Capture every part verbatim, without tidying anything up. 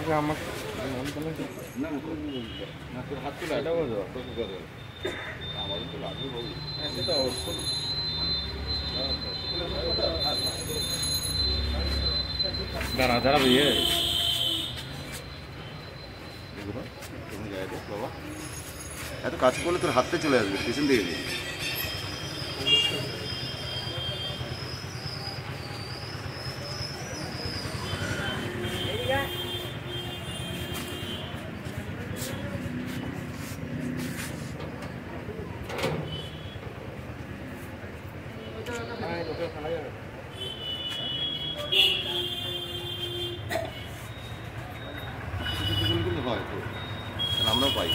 আমাকে না না তোর হাত তুলে এটা বলো তোকে করে আমাদের তো লাগবে বলি এটা অবশ্যই দাঁড়া দাঁড়া ভাইয়া দেখো তুমি যাই দে বাবা এত কাছে করলে তোর হাতে চলে আসবে পিছন দিকে দিয়ে হয় তো আমরাও পাই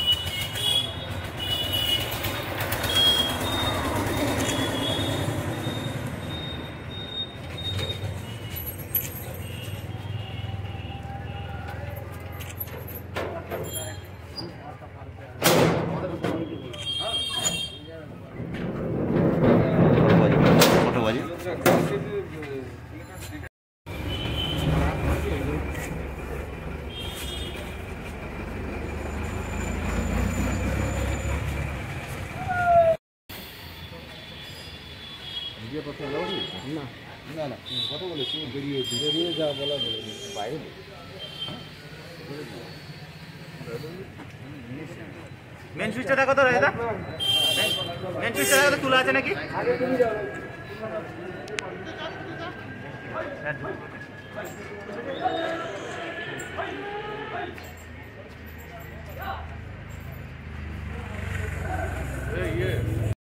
কত বাজে না না না কথা বলে তুমি বেরিয়ে বেরিয়ে যা বলা বলে বাইরে মেন সুইচটা দেখো তো রাজদা মেন সুইচটা দেখো তো খোলা আছে নাকি এই এই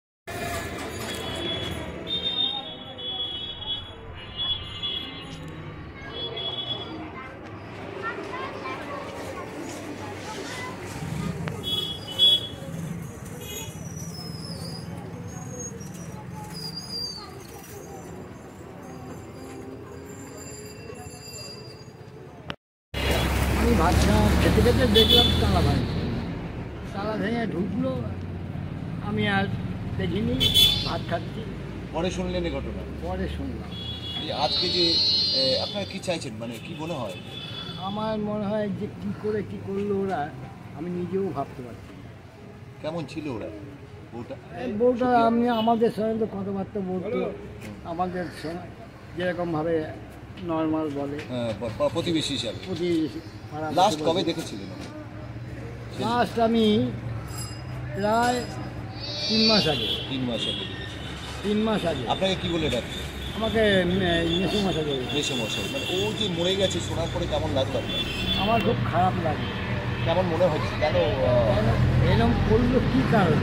ভাত খেতে খেতে দেখলাম তালা ভাঙে তালা ভেঙে ঢুকলো আমি আর দেখিনি ভাত খাচ্ছি পরে শুনলেন এই ঘটনা পরে শুনলাম আজকে যে আপনারা কি চাইছেন মানে কি মনে হয় আমার মনে হয় যে কী করে কী করলো ওরা আমি নিজেও ভাবতে পারছি কেমন ছিল ওরা বউটা বউটা আমি আমাদের সঙ্গে তো কথাবার্তা বলতো আমাদের সঙ্গে যেরকমভাবে নর্মাল বলে প্রতিবেশী হিসাবে প্রতিবেশী লাস্ট কবে দেখেছিলেন লাস্ট আমি প্রায় তিন মাস আগে তিন মাস আগে তিন মাস আগে আপনাকে কি বলে ডাকছে আমাকে মেসো মশাই বলে মেসো মশাই মানে ও যে মরে গেছে শোনার পরে কেমন লাগলো আপনার আমার খুব খারাপ লাগে কেমন মনে হচ্ছে কেন এরকম করলো কী কারণে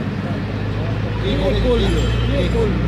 করলো করলো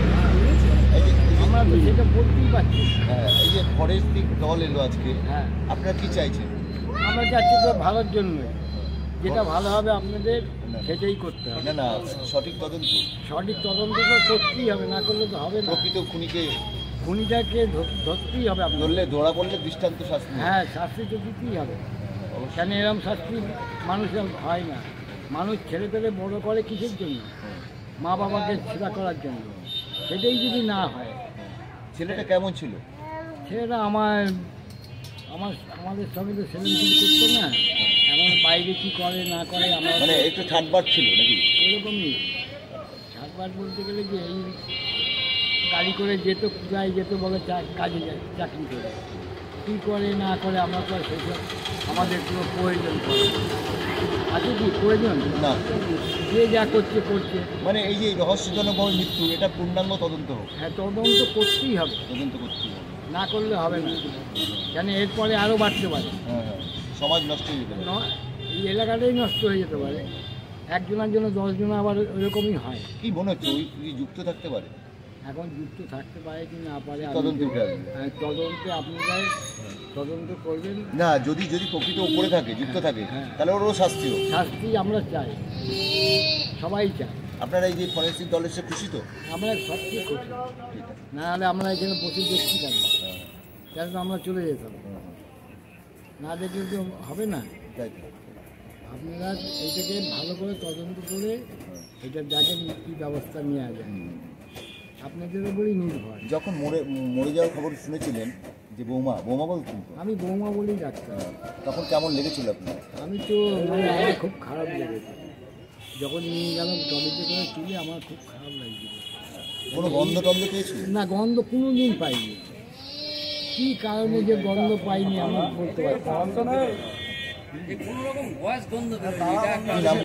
আমরা তো সেটা বলতেই পারছি হ্যাঁ এই যে ফরেস্টিক দল এলো আজকে হ্যাঁ আপনারা কি চাইছেন আমরা চাচ্ছি তো ভালোর জন্য যেটা ভালো হবে আপনাদের সেটাই করতে হবে না না সঠিক তদন্ত সঠিক তদন্ত তো করতেই হবে না করলে তো হবে না প্রকৃত খুনিকে খুনিটাকে ধরতেই হবে আপনার ধরলে ধরা পড়লে দৃষ্টান্ত শাস্তি হ্যাঁ শাস্তি তো দিতেই হবে কেন এরকম শাস্তি মানুষের হয় না মানুষ ছেলে পেলে বড়ো করে কিসের জন্য মা বাবাকে সেবা করার জন্য সেটাই যদি না হয় ছেলেটা কেমন ছিল ছেলেটা আমার আমার আমাদের সঙ্গে তো সেলিম করতো না এখন বাইরে কী করে না করে আমার মানে একটু ঠাটবাট ছিল নাকি ওইরকমই ঠাটবাট বলতে গেলে যে এই গাড়ি করে যেত পূজায় যেত বলে কাজে যায় চাকরি করে কী করে না করে আমরা তো সেসব আমাদের কোনো প্রয়োজন করে আছে কি প্রয়োজন না যে যা করছে করছে মানে এই যে রহস্যজনকভাবে মৃত্যু এটা পূর্ণাঙ্গ তদন্ত হোক হ্যাঁ তদন্ত করতেই হবে তদন্ত করতেই হবে না করলে হবে না কেন এরপরে আরও বাড়তে পারে হ্যাঁ হ্যাঁ সমাজ নষ্ট হয়ে যেতে পারে এই এলাকাটাই নষ্ট হয়ে যেতে পারে একজনের জন্য দশজন আবার ওইরকমই হয় কি মনে হচ্ছে ওই কি যুক্ত থাকতে পারে এখন যুক্ত থাকতে পারে কি না পারে তদন্ত তদন্তে আপনারাই তদন্ত করবেন না যদি যদি প্রকৃত উপরে থাকে যুক্ত থাকে তাহলে ওরও শাস্তি হোক শাস্তি আমরা চাই সবাই চাই আপনারা এই যে ফরেন্সিক দলের সে খুশি তো আমরা সবচেয়ে খুশি না হলে আমরা এখানে বসে দেখতে পারি কেন আমরা চলে যেতাম না দেখলে তো হবে না তাই আপনারা এটাকে ভালো করে তদন্ত করে এটা দেখেন কী ব্যবস্থা নেওয়া যায় আপনাদের উপরেই নির্ভর যখন মরে মরে যাওয়ার খবর শুনেছিলেন যে বৌমা বৌমা বলতেন তো? আমি বৌমা বলেই ডাক্তার। তখন কেমন লেগেছিল আপনার? আমি তো মানে আমার খুব খারাপ লেগেছে যখন নিয়ে গেলাম টলিতে করে তুলে, আমার খুব খারাপ লাগছিল। কোনো গন্ধ টন্ধ পেয়েছিল? না, গন্ধ কোনো দিন পাইনি। কী কারণে যে গন্ধ পাইনি আমি বলতে পারছি না। কি নাম?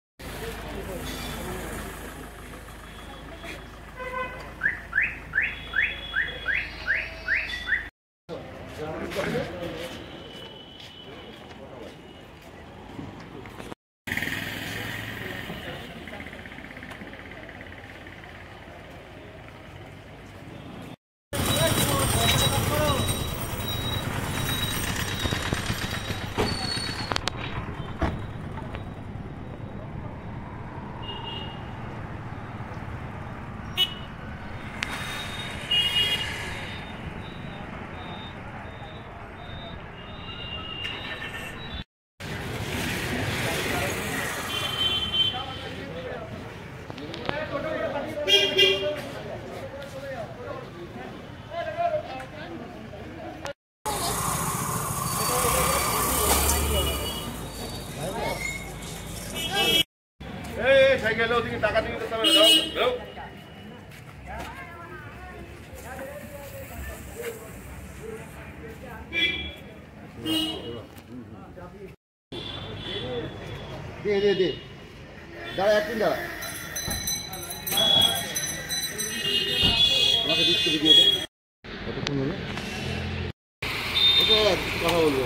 সাইকেল ওদিকে টাকা দিয়ে দিতে হবে, যাও যাও। দে দে দে দাঁড়া, একদিন দাঁড়া, আমাকে দিচ্ছে ভিডিওটা। কতক্ষণ হলো? ওটা কথা বলবো।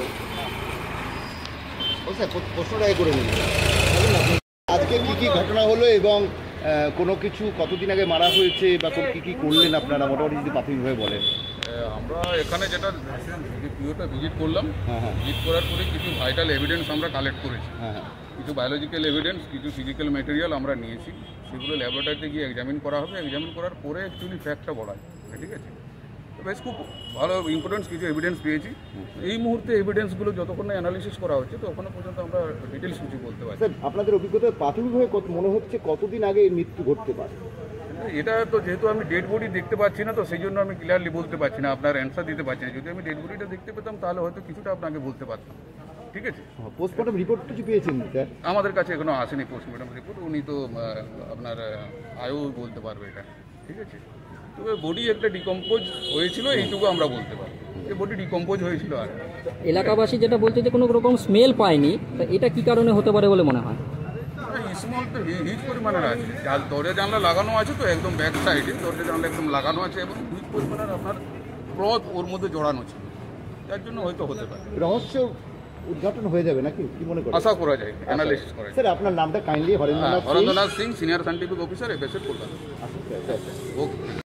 ও স্যার প্রশ্নটাই করে নিন, আজকে কি কি ঘটনা হলো এবং কোনো কিছু কতদিন আগে মারা হয়েছে বা কি কি করলেন আপনারা, মোটামুটি যদি প্রাথমিকভাবে বলেন। আমরা এখানে যেটা পিওটা ভিজিট করলাম, হ্যাঁ হ্যাঁ ভিজিট করার পরে কিছু ভাইটাল এভিডেন্স আমরা কালেক্ট করেছি। হ্যাঁ হ্যাঁ কিছু বায়োলজিক্যাল এভিডেন্স, কিছু ফিজিক্যাল ম্যাটেরিয়াল আমরা নিয়েছি। সেগুলো ল্যাবরেটরিতে গিয়ে এক্সামিন করা হবে। এক্সামিন করার পরে অ্যাকচুয়ালি ফ্যাক্টটা বলা যায়, ঠিক আছে? তো বেশ খুব ভালো ইম্পর্টেন্ট কিছু এভিডেন্স পেয়েছি। এই মুহূর্তে এভিডেন্সগুলো যতক্ষণ না অ্যানালিসিস করা হচ্ছে ততক্ষণ পর্যন্ত আমরা ডিটেলস কিছু বলতে পারি। স্যার আপনাদের অভিজ্ঞতায় প্রাথমিকভাবে কত মনে হচ্ছে কতদিন আগে এর মৃত্যু ঘটতে পারে? এটা তো যেহেতু আমি ডেড বডি দেখতে পাচ্ছি না, তো সেই জন্য আমি ক্লিয়ারলি বলতে পারছি না, আপনার অ্যান্সার দিতে পারছি না। যদি আমি ডেড বডিটা দেখতে পেতাম তাহলে হয়তো কিছুটা আপনাকে বলতে পারতাম, ঠিক আছে? পোস্টমর্টম রিপোর্ট কিছু পেয়েছেন স্যার? আমাদের কাছে এখনো আসেনি পোস্টমর্টম রিপোর্ট। উনি তো আহ, আপনার আয়ও বলতে পারবে এটা, ঠিক আছে? তবে বডি একটা ডিকম্পোজ হয়েছিল এইটুকু আমরা বলতে পারি, যে বডি ডিকম্পোজ হয়েছিল। আর এলাকাবাসী যেটা বলছে যে কোনো রকম স্মেল পায়নি, তা এটা কি কারণে হতে পারে বলে মনে হয়? স্মল তো হিউজ পরিমাণের আছে, যার দরজা জানলা লাগানো আছে, তো একদম ব্যাক সাইডে দরজা জানলা একদম লাগানো আছে এবং হিউজ পরিমাণের আপনার ক্লথ ওর মধ্যে জড়ানো ছিল, যার জন্য হয়তো হতে পারে। রহস্য উদ্ঘাটন হয়ে যাবে নাকি, কি মনে করেন? আশা করা যায়, অ্যানালিসিস করা যায়। স্যার আপনার নামটা kindly? Harendranath Harendranath Singh, senior scientific officer, এফএসএর কলকাতা। আচ্ছা স্যার। ওকে।